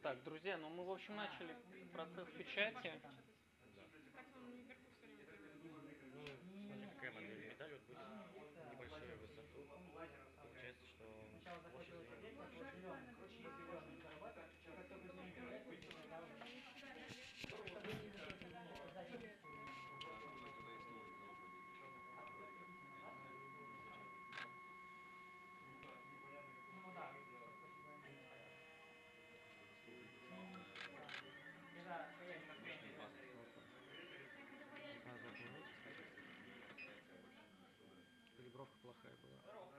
Так, друзья, ну мы, в общем, начали процесс печати. Да. Так он наверху все время прям. Ну, смотри, какая модель. Медаль вот будет небольшую высоту. Получается, что площадь звеньев больше. Обычный паспорт. Опа. Сразу отменить. Калибровка плохая была.